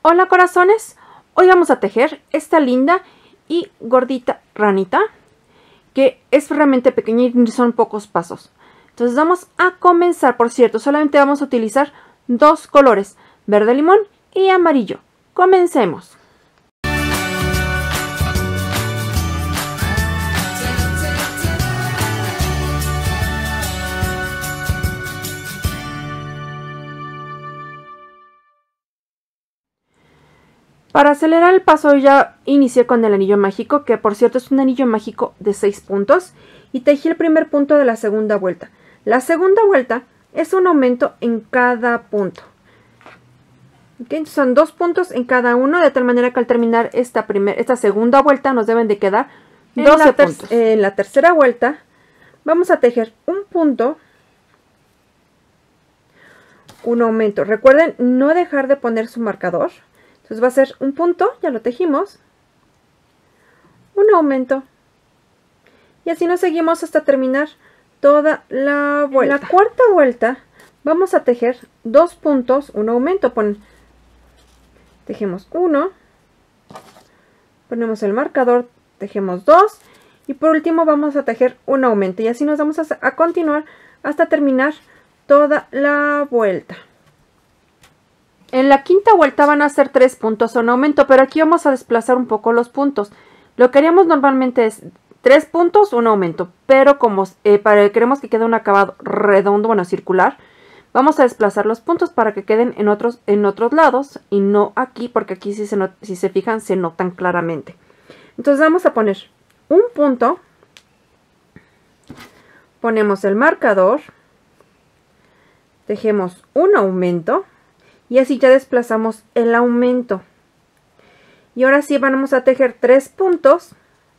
Hola corazones, hoy vamos a tejer esta linda y gordita ranita que es realmente pequeña y son pocos pasos. Entonces vamos a comenzar. Por cierto, solamente vamos a utilizar dos colores, verde limón y amarillo. Comencemos. Para acelerar el paso ya inicié con el anillo mágico, que por cierto es un anillo mágico de 6 puntos, y tejí el primer punto de la segunda vuelta. La segunda vuelta es un aumento en cada punto. ¿Okay? Son 2 puntos en cada uno, de tal manera que al terminar esta segunda vuelta nos deben de quedar 12 puntos. En la tercera vuelta vamos a tejer un punto, un aumento. Recuerden no dejar de poner su marcador. Entonces va a ser un punto, ya lo tejimos, un aumento, y así nos seguimos hasta terminar toda la vuelta. En la cuarta vuelta vamos a tejer 2 puntos, un aumento. Tejemos 1, ponemos el marcador, tejemos 2, y por último vamos a tejer un aumento, y así nos vamos a continuar hasta terminar toda la vuelta. En la quinta vuelta van a ser 3 puntos o un aumento, pero aquí vamos a desplazar un poco los puntos. Lo que haríamos normalmente es 3 puntos, un aumento, pero como queremos que quede un acabado redondo, bueno, circular, vamos a desplazar los puntos para que queden en otros lados y no aquí, porque aquí si se fijan se notan claramente. Entonces vamos a poner un punto, ponemos el marcador, tejemos un aumento, y así ya desplazamos el aumento. Y ahora sí vamos a tejer 3 puntos.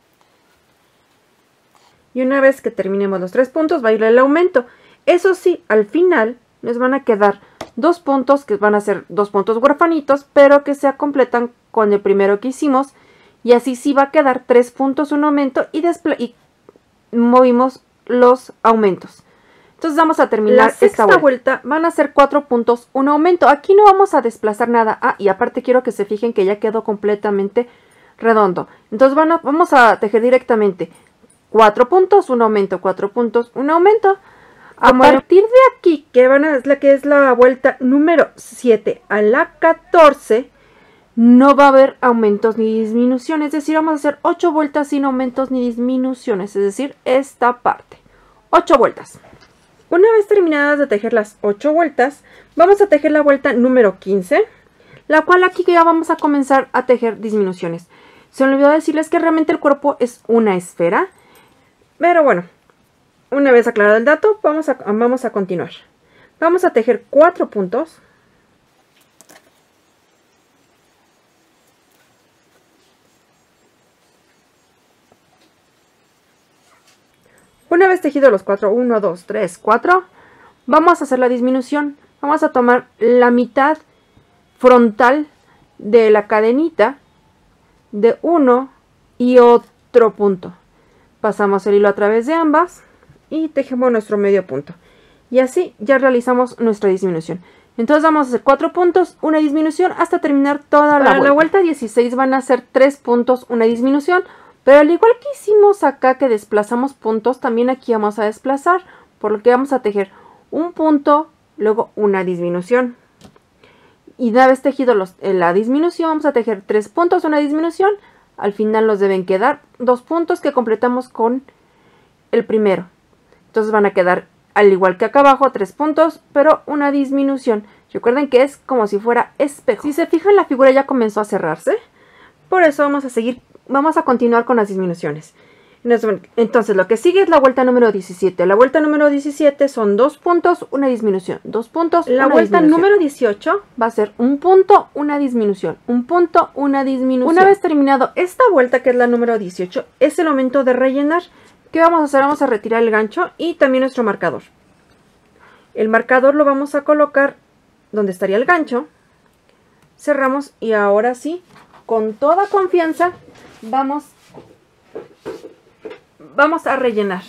Y una vez que terminemos los 3 puntos va a ir el aumento. Eso sí, al final nos van a quedar 2 puntos, que van a ser 2 puntos huerfanitos, pero que se completan con el primero que hicimos. Y así sí va a quedar 3 puntos, un aumento, y movimos los aumentos. Entonces vamos a terminar esta vuelta. Van a ser 4 puntos, un aumento. Aquí no vamos a desplazar nada. Ah, y aparte quiero que se fijen que ya quedó completamente redondo. Entonces vamos a tejer directamente 4 puntos, un aumento, 4 puntos, un aumento. A partir de aquí, que es la vuelta número 7 a la 14, no va a haber aumentos ni disminuciones. Es decir, vamos a hacer 8 vueltas sin aumentos ni disminuciones. Es decir, esta parte. 8 vueltas. Una vez terminadas de tejer las 8 vueltas, vamos a tejer la vuelta número 15, la cual aquí ya vamos a comenzar a tejer disminuciones. Se me olvidó decirles que realmente el cuerpo es una esfera, pero bueno, una vez aclarado el dato, vamos a continuar. Vamos a tejer 4 puntos. Una vez tejido los 4, 1, 2, 3, 4, vamos a hacer la disminución. Vamos a tomar la mitad frontal de la cadenita de uno y otro punto. Pasamos el hilo a través de ambas y tejemos nuestro medio punto. Y así ya realizamos nuestra disminución. Entonces vamos a hacer 4 puntos, una disminución hasta terminar toda la vuelta. Para la vuelta 16 van a ser 3 puntos, una disminución. Pero al igual que hicimos acá que desplazamos puntos, también aquí vamos a desplazar, por lo que vamos a tejer un punto, luego una disminución. Y una vez tejido la disminución, vamos a tejer 3 puntos, una disminución. Al final nos deben quedar 2 puntos que completamos con el primero. Entonces van a quedar, al igual que acá abajo, 3 puntos, pero una disminución. Recuerden que es como si fuera espejo. Si se fijan, la figura ya comenzó a cerrarse. Por eso vamos a continuar con las disminuciones. Entonces lo que sigue es la vuelta número 17. La vuelta número 17 son 2 puntos, una disminución. 2 puntos, la vuelta número 18 va a ser un punto, una disminución. Un punto, una disminución. Una vez terminado esta vuelta, que es la número 18, es el momento de rellenar. ¿Qué vamos a hacer? Vamos a retirar el gancho y también nuestro marcador. El marcador lo vamos a colocar donde estaría el gancho. Cerramos y ahora sí, con toda confianza, vamos a rellenar.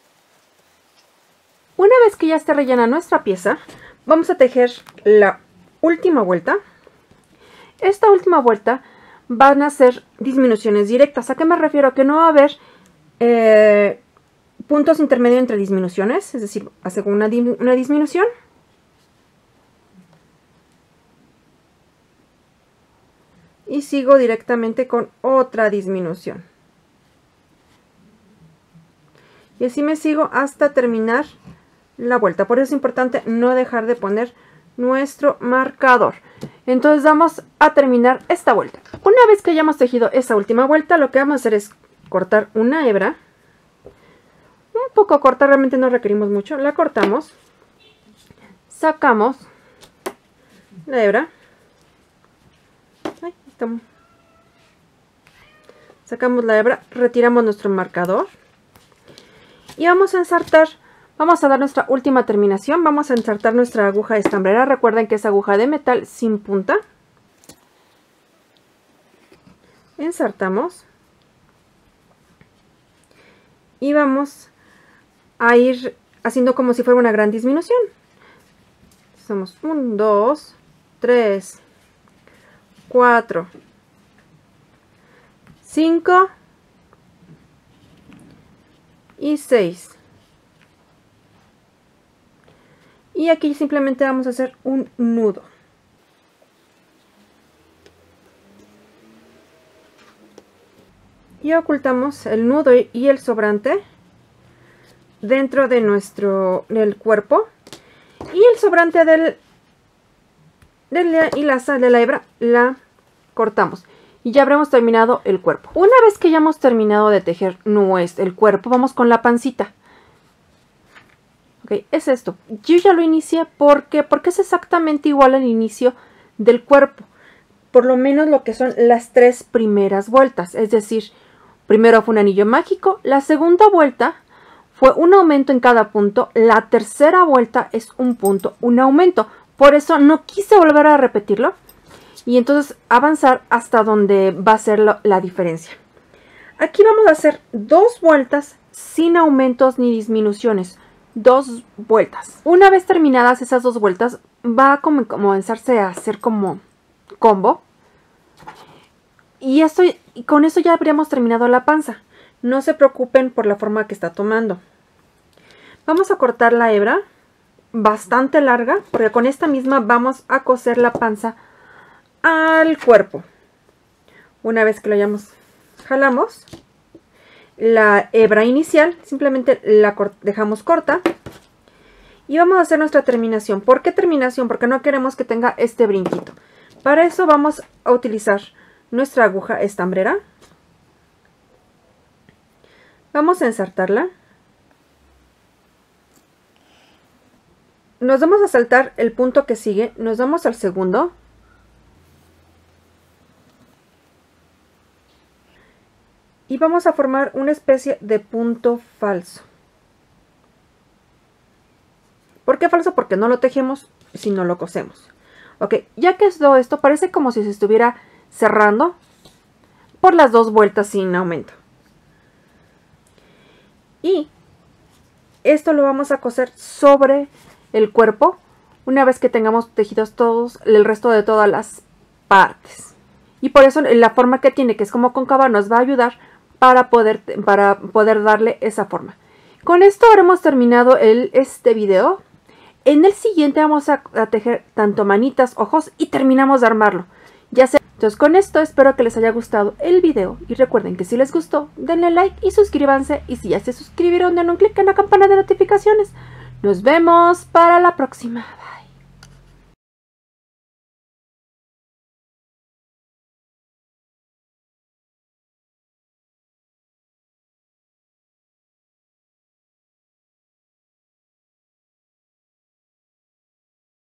Una vez que ya esté rellena nuestra pieza, vamos a tejer la última vuelta. Esta última vuelta van a ser disminuciones directas. ¿A qué me refiero? Que no va a haber puntos intermedios entre disminuciones, es decir, hago una disminución y sigo directamente con otra disminución. Y así me sigo hasta terminar la vuelta. Por eso es importante no dejar de poner nuestro marcador. Entonces vamos a terminar esta vuelta. Una vez que hayamos tejido esa última vuelta, lo que vamos a hacer es cortar una hebra. Un poco corta, realmente no requerimos mucho. La cortamos. Sacamos la hebra. Ahí estamos. Sacamos la hebra, retiramos nuestro marcador. Y vamos a ensartar, vamos a dar nuestra última terminación. Vamos a ensartar nuestra aguja estambrera. Recuerden que es aguja de metal sin punta. Ensartamos. Y vamos a ir haciendo como si fuera una gran disminución. Hacemos 1, 2, 3, 4, 5 y 6. Y aquí simplemente vamos a hacer un nudo. Y ocultamos el nudo y el sobrante dentro de del cuerpo. Y el sobrante de la hebra la cortamos. Y ya habremos terminado el cuerpo. Una vez que ya hemos terminado de tejer el cuerpo, vamos con la pancita. Ok, es esto. Yo ya lo inicié porque es exactamente igual al inicio del cuerpo. Por lo menos lo que son las 3 primeras vueltas. Es decir, primero fue un anillo mágico. La segunda vuelta fue un aumento en cada punto. La tercera vuelta es un punto, un aumento. Por eso no quise volver a repetirlo. Y entonces avanzar hasta donde va a ser la diferencia. Aquí vamos a hacer 2 vueltas sin aumentos ni disminuciones. 2 vueltas. Una vez terminadas esas 2 vueltas, va a comenzarse a hacer como combo. Y con eso ya habríamos terminado la panza. No se preocupen por la forma que está tomando. Vamos a cortar la hebra bastante larga, porque con esta misma vamos a coser la panza al cuerpo. Una vez que lo jalamos la hebra inicial, simplemente la dejamos corta y vamos a hacer nuestra terminación. ¿Por qué terminación? Porque no queremos que tenga este brinquito. Para eso vamos a utilizar nuestra aguja estambrera. Vamos a ensartarla. Nos vamos a saltar el punto que sigue, nos vamos al segundo. Y vamos a formar una especie de punto falso. ¿Por qué falso? Porque no lo tejemos, sino lo cosemos. Ok, ya que todo esto parece como si se estuviera cerrando por las 2 vueltas sin aumento. Y esto lo vamos a coser sobre el cuerpo una vez que tengamos tejidos todos el resto de todas las partes. Y por eso la forma que tiene, que es como cóncava, nos va a ayudar para poder darle esa forma. Con esto habremos terminado este video. En el siguiente vamos a tejer tanto manitas, ojos y terminamos de armarlo. Entonces con esto espero que les haya gustado el video. Y recuerden que si les gustó, denle like y suscríbanse. Y si ya se suscribieron, denle un clic en la campana de notificaciones. Nos vemos para la próxima.